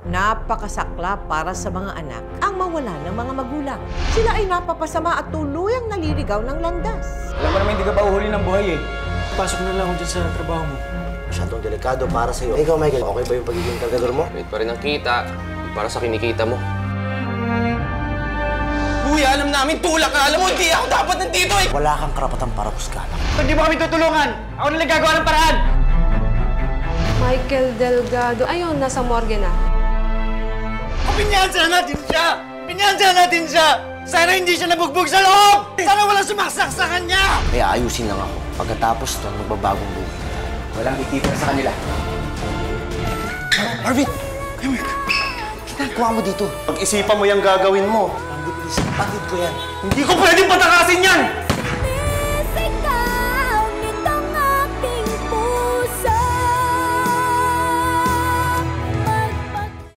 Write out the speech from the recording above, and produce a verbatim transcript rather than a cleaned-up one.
Napakasakla para sa mga anak ang mawala ng mga magulang. Sila ay napapasama at tuluyang naliligaw ng landas. Alam mo naman hindi ka pa uhuli ng buhay eh. Pasok na lang ako dyan sa trabaho mo. Masyadong delikado para sa'yo. Ikaw, Michael, okay ba yung pagiging kargador mo? Wait pa rin ang kita para sa kinikita mo. Kuya, alam namin tulak ka. Alam mo, hindi ako dapat nandito eh. Wala kang karapatang para husgahan. Hindi mo kami tutulungan. Ako na lang gagawa ng paraan. Michael Delgado, ayun, nasa morgue na. Pinyansa natin siya! Pinyansa natin siya! Sana hindi siya nabugbog sa loob! Sana walang sumaksak sa kanya! Kaya ayusin lang ako. Pagkatapos doon, magbabagong buhay na tayo. Walang itipin sa kanila. Marvin! Ginagawa mo dito. Pag-isipan mo yung gagawin mo. Hindi, please. Kapatid ko yan. Hindi ko pwedeng patakasin yan!